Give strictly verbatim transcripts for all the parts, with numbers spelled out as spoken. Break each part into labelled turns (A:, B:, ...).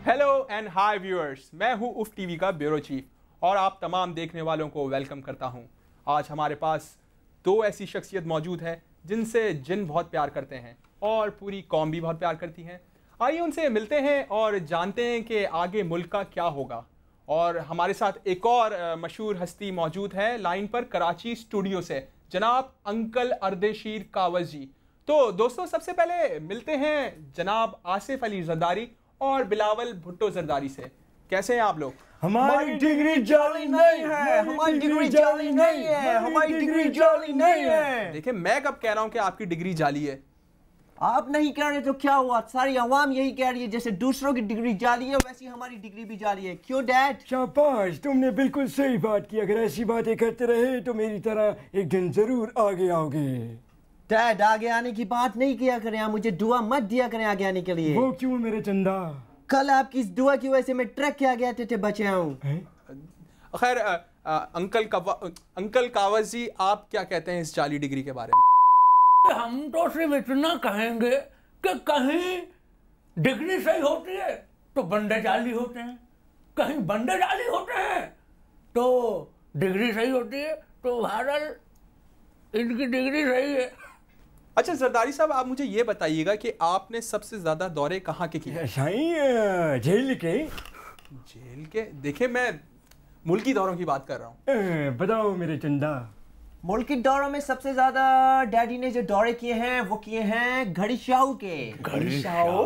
A: Hello and hi viewers, मैं हूं उफ टीवी का ब्यूरो चीफ और आप तमाम देखने वालों को वेलकम करता हूं। आज हमारे पास दो ऐसी शख्सियत मौजूद है जिनसे जिन बहुत प्यार करते हैं और पूरी कौम भी बहुत प्यार करती हैं। आइए उनसे मिलते हैं और जानते हैं कि आगे मुल्क का क्या होगा। और हमारे साथ एक और मशहूर हस्ती मौजूद है लाइन पर कराची स्टूडियो से, जनाब अंकल अर्देशीर कावज जी। तो दोस्तों, सबसे पहले मिलते हैं जनाब आसिफ अली जरदारी और बिलावल भुट्टो जरदारी से। कैसे हैं आप लोग?
B: हमारी डिग्री जाली नहीं है, हमारी डिग्री जाली नहीं है, हमारी डिग्री जाली नहीं है।
A: देखिए, मैं कब कह रहा हूं कि आपकी डिग्री जाली है?
B: आप नहीं कह रहे तो क्या हुआ? सारी आवाम यही कह रही है, जैसे दूसरों की डिग्री जाली है वैसी हमारी डिग्री भी जाली है। क्यों डैड?
C: शाबाश, तुमने बिल्कुल सही बात की। अगर ऐसी बातें करते रहे तो मेरी तरह एक दिन जरूर आगे आओगे।
B: डैड, आगे आने की बात नहीं किया करें, आप मुझे दुआ मत दिया करें आगे आने के लिए।
C: वो क्यों मेरे चंदा?
B: कल आपकी इस दुआ की वजह से मैं ट्रक के आगे आते थे बचे हूँ।
A: खैर अंकल कावा, अंकल कावज जी, आप क्या कहते हैं इस जाली डिग्री के बारे में?
D: हम तो सिर्फ इतना कहेंगे कि कहीं डिग्री सही होती है तो बंदे जाली होते हैं, कहीं बंदे जाली होते हैं तो डिग्री सही होती है। तो बहरहाल इनकी डिग्री सही है।
A: अच्छा जरदारी साहब, आप मुझे ये बताइएगा कि आपने सबसे ज्यादा दौरे कहाँ के किए?
C: जेल के।
A: जेल के? देखिए, मैं मुल्की दौरों की बात कर रहा हूँ।
C: बताओ मेरे चंदा।
B: मुल्की दौरों में सबसे ज्यादा डैडी ने जो दौरे किए हैं वो किए हैं घड़ी शाहू के।
D: घड़ी शाहू?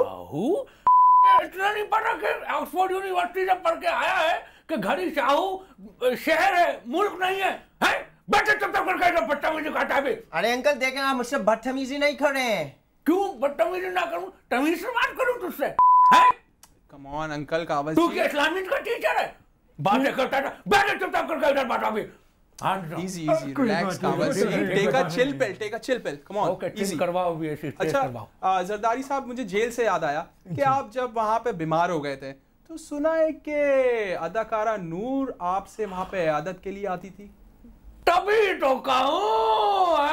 D: इतना नहीं पता कि ऑक्सफोर्ड यूनिवर्सिटी से पढ़ के आया है कि घड़ी शाहू शहर है, मुल्क नहीं है, है? बैठे चुप-चाप करके बदतमीजी करता है।
B: अरे अंकल, देखें आप मुझसे बदतमीजी नहीं कर रहे हैं।
D: क्यों बदतमीजी ना करूं? तमीज से बात करूं तुझसे, हैं?
A: कम ऑन अंकल कावज
D: तू
A: जी।
D: क्या इस्लामिक का टीचर है? बातें करता है, बैठे चुप-चाप करके इधर बात अभी।
A: इजी इजी रिलैक्स कावज जी, take a chill pill, take a chill pill, come on.
D: Okay, chill करवाओ भी ऐसे।
A: अच्छा जरदारी साहब, मुझे जेल से याद आया कि आप जब वहां पे बीमार हो गए थे तो सुना है कि अदाकारा नूर आपसे वहां पे इयादत के लिए आती थी।
D: तभी तो कहूं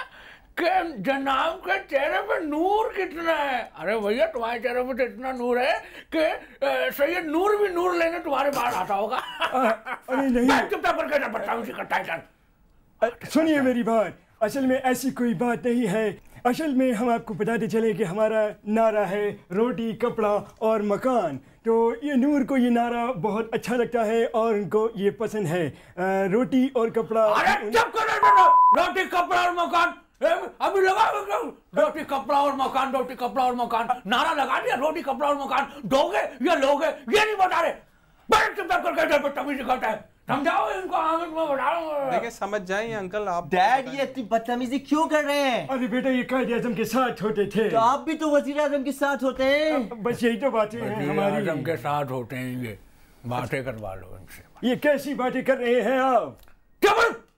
D: कि जनाब के चेहरे पे नूर कितना है। अरे भैया, तुम्हारे चेहरे पे तो इतना नूर है कि सैयद नूर भी नूर लेने तुम्हारे बाहर आता होगा।
C: अरे नहीं,
D: चुपचाप करके बदतमीजी करता है।
C: सुनिए मेरी बात, असल में ऐसी कोई बात नहीं है। असल में हम आपको बताते चले कि हमारा नारा है रोटी कपड़ा और मकान। तो ये नूर को ये नारा बहुत अच्छा लगता है और उनको ये पसंद है, आ, रोटी और कपड़ा।
D: अरे चुप करो, रोटी कपड़ा और मकान अभी लगा। रोटी कपड़ा और मकान, रोटी कपड़ा और मकान नारा लगा दिया। रोटी कपड़ा और मकान दोगे या लोगे ये नहीं बता रहे। बड़े चुपचाप करके बदतमीजी करता है। समझाओ इनको, आमिर में बताओ।
A: देखिए, समझ जाएं अंकल आप।
B: डैड, ये इतनी बदतमीजी क्यों कर रहे हैं?
C: अरे बेटा, ये कायदे आजम के साथ होते थे।
B: तो आप भी तो वजीर आजम के साथ होते हैं।
C: बस यही तो बातें हैं हमारी।
D: आजम के साथ होते हैं, ये बातें करवा लो इनसे।
C: ये कैसी बातें कर रहे हैं आप?
D: क्या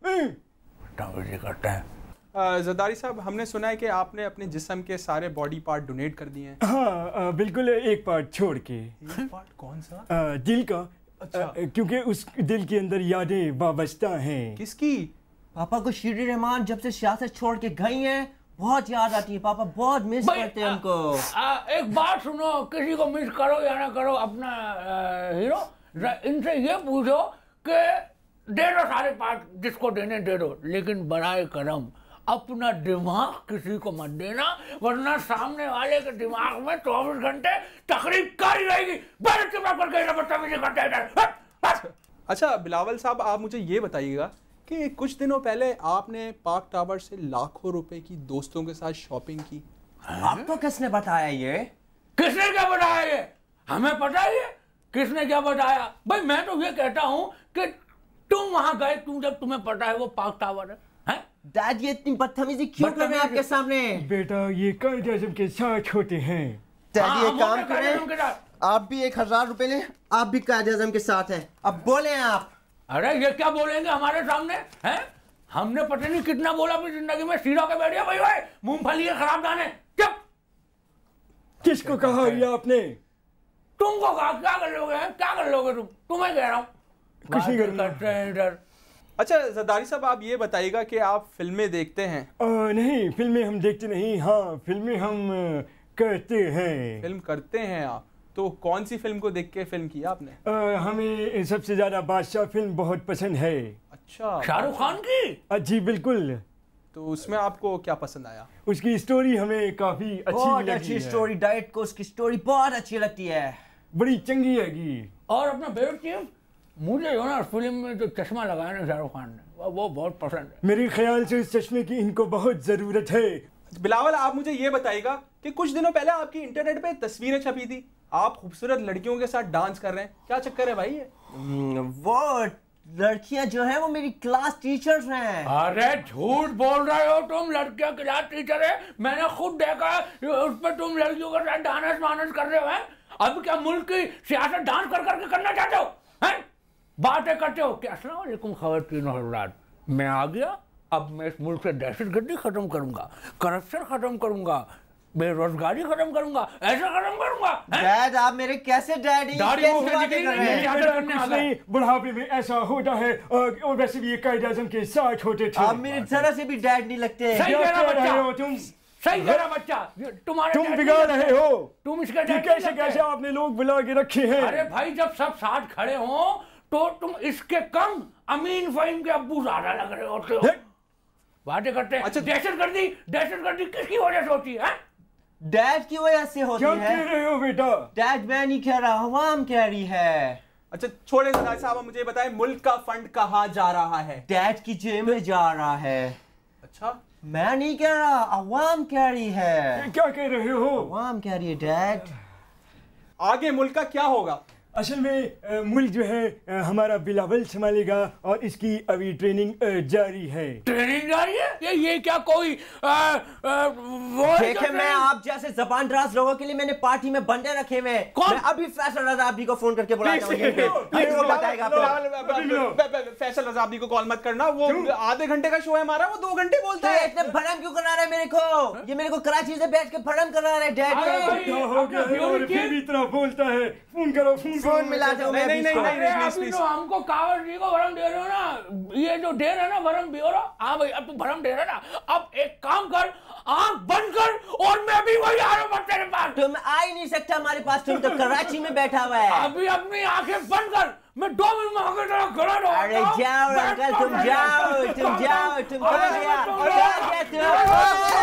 D: बदतमीजी करते हैं?
A: जरदारी साहब, हमने सुना है कि आपने अपने जिस्म के सारे बॉडी पार्ट डोनेट कर दिए हैं।
C: हाँ, आ, बिल्कुल, एक पार्ट छोड़ के।
A: एक पार्ट कौन सा?
C: आ, दिल का।
A: अच्छा।
C: आ, क्योंकि उस दिल के अंदर यादें वाबस्ता हैं।
A: किसकी?
B: पापा को शीरी रहमान जब से सियासत छोड़ के गई हैं बहुत याद आती है। पापा बहुत मिस करते हैं उनको।
D: आ, एक बात सुनो, किसी को मिस करो या ना करो, अपना आ, हीरो इनसे ये पूछो कि दे दो सारे पार्ट, जिसको देने दे दो, लेकिन बराए करम अपना दिमाग किसी को मत देना, वरना सामने वाले के दिमाग में चौबीस घंटे तकरीब कारी रहेगी।
A: अच्छा बिलावल साहब, आप मुझे ये बताइएगा कि कुछ दिनों पहले आपने पार्क टावर से लाखों रुपए की दोस्तों के साथ शॉपिंग की।
B: आपको किसने बताया ये?
D: किसने क्या बताया ये? हमें पता है किसने क्या बताया। भाई मैं तो ये कहता हूँ कि तुम वहां गए, तुम जब तुम्हें पता है वो पार्क टावर है, है?
B: डैड, ये इतनी बदतमीजी क्यों कर रहे हैं आपके सामने?
C: बेटा, ये कायदे आजम के साथ होते हैं।
B: डैडी, एक काम करें, आप भी एक हजार रुपए लें, आप भी कायदे आजम के साथ हैं। अब बोले आप।
D: अरे ये क्या बोलेंगे हमारे सामने, हैं? हमने पता नहीं कितना बोला अपनी जिंदगी में। सीधा के बैठ गया भाई भाई, मूंगफली के खराब दाने। चुप।
C: किसको कहा ये आपने?
D: तुमको कहा। क्या कर लोगे, क्या कर लोगे तुम? तुम्हें कह रहा हूँ,
C: कुछ नहीं करूंगा।
A: इधर। अच्छा जरदारी साहब, आप ये बताइएगा कि आप फिल्में देखते हैं?
C: आ, नहीं, फिल्में हम देखते नहीं। हाँ, फिल्में हम करते हैं।
A: फिल्म करते हैं आप? तो कौन सी फिल्म को देख के फिल्म किया आपने?
C: अ, हमें सबसे ज्यादा बादशाह फिल्म बहुत पसंद है।
A: अच्छा,
D: शाहरुख खान की?
C: अ, जी बिल्कुल।
A: तो उसमें आपको क्या पसंद आया?
C: उसकी स्टोरी हमें काफी अच्छी
B: बहुत
C: लगी
B: अच्छी
C: है।
B: स्टोरी, डाइट को उसकी स्टोरी बहुत अच्छी लगती है,
C: बड़ी चंगी हैगी।
D: और अपना फेवरेट चीज, मुझे जो ना फिल्म में जो चश्मा लगाया ना शाहरुख खान ने, वो, वो बहुत पसंद है।
C: मेरे ख्याल से इस चश्मे की इनको बहुत जरूरत है।
A: बिलावल, आप मुझे ये बताइएगा कि कुछ दिनों पहले आपकी इंटरनेट पे तस्वीरें छपी थी, आप खूबसूरत लड़कियों के साथ डांस कर रहे हैं, क्या चक्कर है भाई ये?
B: वो लड़कियां जो है वो मेरी क्लास टीचर्स हैं।
D: अरे झूठ बोल रहे हो तुम, लड़कियां क्लास टीचर है, मैंने खुद देखा उस पर तुम लड़कियों के साथ डांस वानस कर रहे हो। हैं अब क्या मुल्क की सियासत डांस कर करके करना चाहते हो? हैं बातें करते हो क्या? अस्सलाम वालेकुम ख़वातीन और हज़रात, मैं आ गया, अब मैं इस मुल्क से दहशतगर्दी खत्म करूंगा, करप्शन खत्म करूंगा, बेरोजगारी खत्म करूंगा, ऐसा खत्म करूंगा।
B: डैड आप मेरे कैसे डैडी
D: दाढ़ी
B: कैसी
D: मुंह से
B: बातें
D: निकली
B: कर रहे
D: नहीं,
B: हैं?
D: क्या
C: बेटा,
D: करने
C: कुछ
D: आ गए?
C: नहीं, बुढ़ापे में ऐसा होता है। और और वैसे भी ये कायदे आज़म के साथ होते थे।
B: आप मेरी तरह से भी डैड नहीं लगते।
D: सही
C: क्या
D: कह रहा
C: कह रहे हो
D: बच्चा,
C: तुम?
D: सही कह रहा बच्चा, तुम्हारे
C: तुम
D: डैड
C: बिगाड़
D: नहीं
C: रहे
D: लगते।
C: हो
D: तुम इसका
C: कि
D: डैड
C: कैसे
D: नहीं
C: कैसे
D: लगते।
C: आपने लोग बुला के रखे हैं।
D: अरे भाई जब सब साथ खड़े हो तो तुम इसके कम अमीन फहीम के अब्बू ज्यादा लग रहे होते हो। बातें करते हैं।
A: अच्छा,
D: दहशतगर्दी दहशतगर्दी किसकी वजह से होती है?
B: डैड की वजह से होती
C: क्या
B: है।
C: कह रहे हो बेटा?
B: डैड मैं नहीं कह रहा, अवाम कह रही है।
A: अच्छा छोड़े सदाई साहब, आप मुझे बताएं मुल्क का फंड कहाँ जा रहा है?
B: डैड की जेब में जा रहा है।
A: अच्छा,
B: मैं नहीं कह रहा, अवाम कह रही है।
C: क्या कह रहे हो?
B: अवाम कह रही है डैड।
A: आगे मुल्क का क्या होगा?
C: असल में अ, मुल्क जो है अ, हमारा बिलावल संभालेगा और इसकी अभी ट्रेनिंग अ, जारी है।
D: ट्रेनिंग जारी है? ये ये क्या कोई आ, आ, वो है
B: देखे
D: जो
B: मैं
D: ट्रेनिंग-
B: आप जैसे जबान दराज लोगों के लिए मैंने पार्टी में बंदे रखे हुए हैं।
D: कौन?
B: मैं अभी फैसल रजा अभी को फोन करके बुलाता हूँ। ये-
A: Please,
B: ये वो बताएगा आपको।
A: बिलावल, फैसल रजा अब्दी को कॉल मत करना, वो आधे घंटे का शो है हमारा, वो दो घंटे बोलता
B: तो
A: है।
B: इतने भरम क्यों करा रहे हैं मेरे को? ये मेरे को कराची से बैठ के भरम करा रहे हैं डैड
D: अरे
B: ने।
D: भाई,
C: क्या हो गया है? और फिर भी इतना बोलता है। फोन करो, फोन करो।
B: फोन मिला दो।
A: नहीं नहीं नहीं
D: अरे
A: नहीं प्लीज
D: अभी
A: प्लीज
D: तो हमको कावड़ जी को भरम दे रहे हो ना, ये जो दे रहे हो ना भरम ब्यूरो, हाँ भाई अब तू भरम दे रहे ना, अब एक काम कर, आंख बंद कर और मैं भी वही आ रहा हूँ तेरे पास।
B: तुम आ ही नहीं सकता हमारे पास, तुम तो कराची में बैठा हुआ है।
D: अभी अपनी आंखें बंद कर, मैं दो मिनट में आगे तेरा खड़ा रहूंगा।
B: अरे जाओ
D: बैठ
B: अंकल,
D: तो
B: तुम
D: सही,
B: जाओ
D: बैठ
B: तुम
D: तो
B: जाओ
D: सही।
B: तुम
D: अरे
B: कहाँ गया?
D: तुम
B: कहाँ
D: जाओ।
B: गया तुम?